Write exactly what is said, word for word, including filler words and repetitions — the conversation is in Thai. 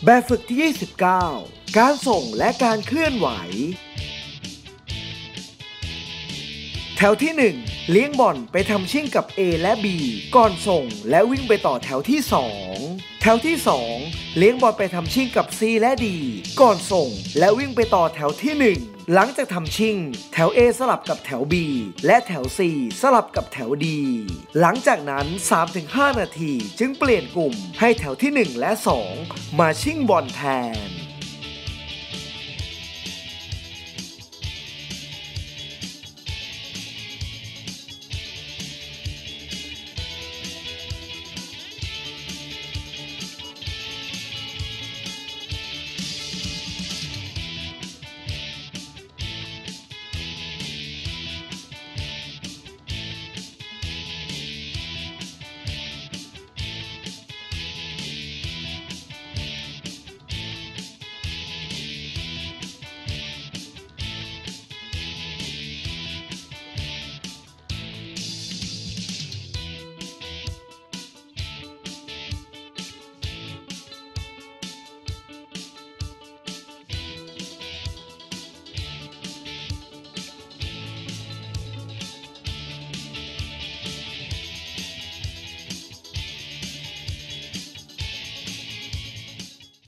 แบบฝึกที่ยี่สิบเก้าการส่งและการเคลื่อนไหวแถวที่หนึ่งเลี้ยงบอลไปทำชิ่งกับ A และ B ก่อนส่งและวิ่งไปต่อแถวที่สองแถวที่สองเลี้ยงบอลไปทำชิ่งกับ C และ D ก่อนส่งและวิ่งไปต่อแถวที่หนึ่งหลังจากทำชิ่งแถว A สลับกับแถว B และแถว C สลับกับแถว D หลังจากนั้น สามถึงห้า นาทีจึงเปลี่ยนกลุ่มให้แถวที่หนึ่งและสองมาชิ่งบอลแทน